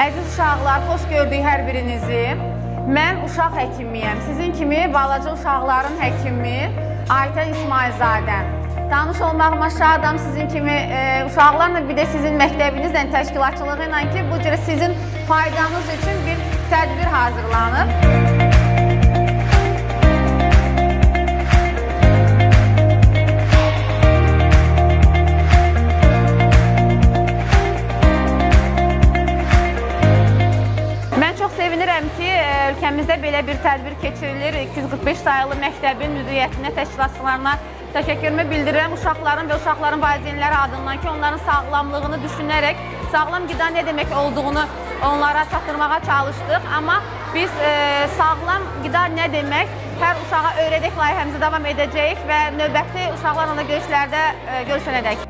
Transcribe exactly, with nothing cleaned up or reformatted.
Əziz uşaqlar, xoş gördük hər birinizi. Mən uşaq həkimiyəm. Sizin kimi balaca uşaqların həkimi Aytən İsmailzadə. Tanış olmağıma şadam sizin kimi e, uşaqlarla, bir də sizin məktəbinizlə, təşkilatçılığı ilə ki, bu cürə sizin faydanız üçün bir tədbir hazırlanıb. Sevinirəm ki, ölkəmizdə belə bir tədbir keçirilir. iki yüz qırx beş sayılı məktəbin müdiriyyətinə, təşkilatçılarına təşəkkürümü bildirirəm. Uşaqların və uşaqların valideynləri adından ki, onların sağlamlığını düşünərək sağlam qida nə demək olduğunu onlara çatdırmağa çalışdıq. Amma biz e, sağlam qida nə demək, hər uşağa öyrədək layihəmizi davam edəcəyik və növbəti uşaqlarla görüşlərdə e, görüşənədək.